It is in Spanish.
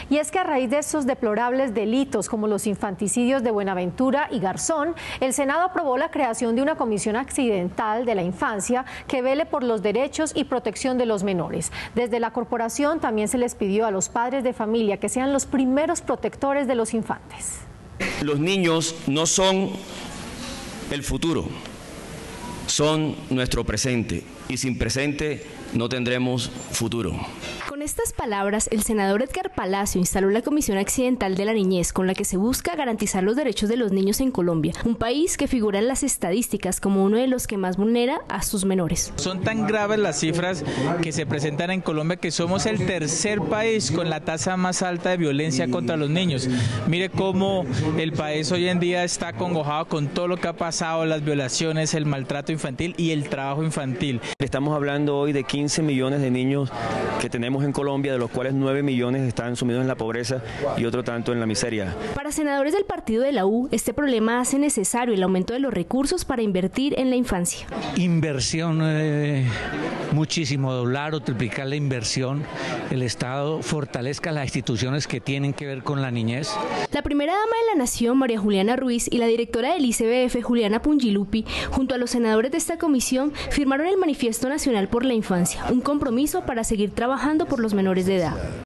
Y es que a raíz de estos deplorables delitos como los infanticidios de Buenaventura y Garzón, el Senado aprobó la creación de una comisión accidental de la infancia que vele por los derechos y protección de los menores. Desde la corporación también se les pidió a los padres de familia que sean los primeros protectores de los infantes. Los niños no son el futuro, son nuestro presente, y sin presente no tendremos futuro. Con estas palabras, el senador Edgar Palacio instaló la Comisión Accidental de la Niñez, con la que se busca garantizar los derechos de los niños en Colombia, un país que figura en las estadísticas como uno de los que más vulnera a sus menores. Son tan graves las cifras que se presentan en Colombia que somos el tercer país con la tasa más alta de violencia contra los niños. Mire cómo el país hoy en día está acongojado con todo lo que ha pasado, las violaciones, el maltrato infantil y el trabajo infantil. Estamos hablando hoy de 15 millones de niños que tenemos en Colombia, de los cuales 9 millones están sumidos en la pobreza y otro tanto en la miseria. Para senadores del partido de la U, este problema hace necesario el aumento de los recursos para invertir en la infancia. Inversión, muchísimo, doblar o triplicar la inversión, el Estado fortalezca las instituciones que tienen que ver con la niñez. La primera dama de la Nación, María Juliana Ruiz, y la directora del ICBF, Juliana Pungilupi, junto a los senadores de esta comisión, firmaron el Manifiesto Nacional por la Infancia, un compromiso para seguir trabajando por los menores de edad.